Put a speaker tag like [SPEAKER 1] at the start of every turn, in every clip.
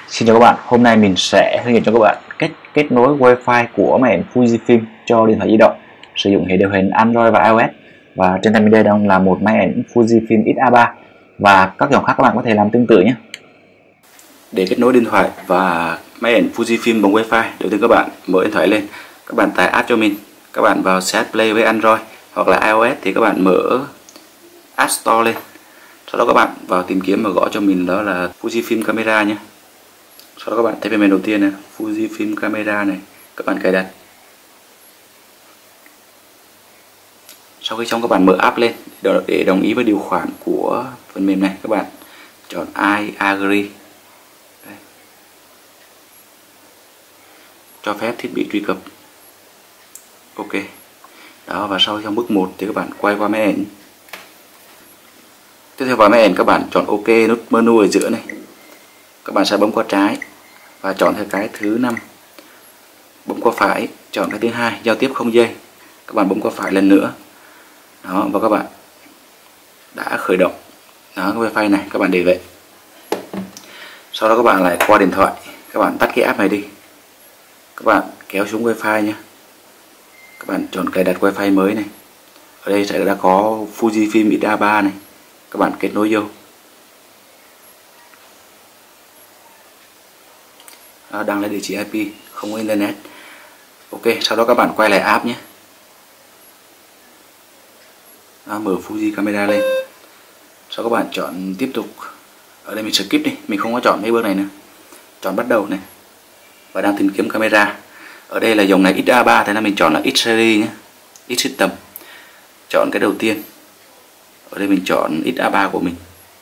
[SPEAKER 1] Xin chào các bạn, hôm nay mình sẽ hướng dẫn cho các bạn cách kết nối Wi-Fi của máy ảnh Fujifilm cho điện thoại di động sử dụng hệ điều hành Android và iOS. Và trên tay mình đây đang là một máy ảnh Fujifilm X-A3 và các dòng khác các bạn có thể làm tương tự nhé.
[SPEAKER 2] Để kết nối điện thoại và máy ảnh Fujifilm bằng Wi-Fi, đầu tiên các bạn mở điện thoại lên, các bạn tải app cho mình, các bạn vào CH Play với Android hoặc là iOS thì các bạn mở App Store lên. Sau đó các bạn vào tìm kiếm và gõ cho mình đó là Fujifilm Camera nhé. Sau đó các bạn thấy phần mềm đầu tiên này, Fujifilm Camera này, các bạn cài đặt. Sau khi xong các bạn mở app lên để đồng ý với điều khoản của phần mềm này, các bạn chọn I agree. Đây. Cho phép thiết bị truy cập. Ok. Đó, và sau trong bước 1 thì các bạn quay qua máy ảnh. Tiếp theo vào máy ảnh các bạn chọn OK, nút menu ở giữa này. Các bạn sẽ bấm qua trái và chọn theo cái thứ 5. Bấm qua phải, chọn cái thứ 2, giao tiếp không dây. Các bạn bấm qua phải lần nữa. Đó, và các bạn đã khởi động. Đó, cái Wi-Fi này các bạn để vậy. Sau đó các bạn lại qua điện thoại, các bạn tắt cái app này đi. Các bạn kéo xuống Wi-Fi nhé. Các bạn chọn cài đặt Wi-Fi mới này. Ở đây sẽ đã có Fujifilm X-A3 này. Các bạn kết nối vô. Đăng lên địa chỉ IP, không có internet. Ok, sau đó các bạn quay lại app nhé. Mở Fuji Camera lên. Sau các bạn chọn tiếp tục. Ở đây mình skip đi, mình không có chọn mấy bước này nữa. Chọn bắt đầu này. Và đang tìm kiếm camera. Ở đây là dòng này X-A3, thế nên mình chọn là X series nhé. X system. Chọn cái đầu tiên. Ở đây mình chọn X-A3 của mình.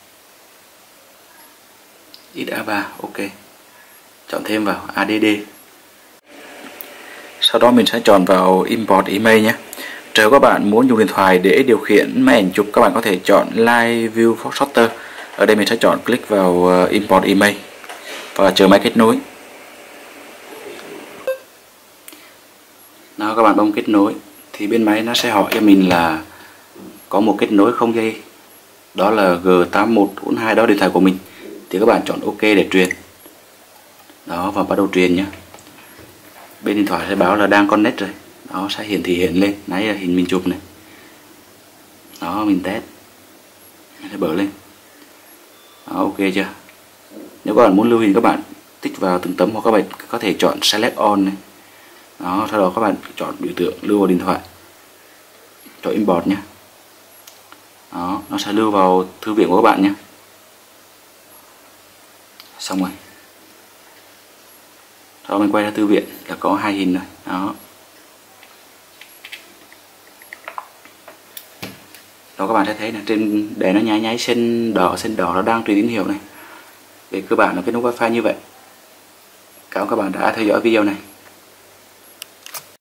[SPEAKER 2] X-A3, ok. Chọn thêm vào ADD. Sau đó mình sẽ chọn vào Import Email nhé. Nếu các bạn muốn dùng điện thoại để điều khiển máy ảnh chụp, các bạn có thể chọn Live View Shooter. Ở đây mình sẽ chọn click vào Import Email và chờ máy kết nối. Nào, các bạn bấm kết nối thì bên máy nó sẽ hỏi cho mình là có một kết nối không dây, đó là G8142, đó điện thoại của mình. Thì các bạn chọn OK để truyền. Đó, và bắt đầu truyền nhé. Bên điện thoại sẽ báo là đang connect rồi. Đó, sẽ hiển thị hiện lên. Nãy là hình mình chụp này. Đó, mình test. Mình sẽ bmở lên. Đó, ok chưa? Nếu các bạn muốn lưu hình, các bạn tích vào từng tấm, hoặc các bạn có thể chọn Select On này. Đó, sau đó các bạn chọn biểu tượng lưu vào điện thoại. Chọn Import nhé. Đó, nó sẽ lưu vào thư viện của các bạn nhé. Xong rồi. Sau đó mình quay ra thư viện là có 2 hình rồi. Đó. Đó, các bạn sẽ thấy là trên đèn nó nháy nháy xanh đỏ nó đang truyền tín hiệu này. Về cơ bản là kết nối Wi-Fi như vậy. Cảm ơn các bạn đã theo dõi video này.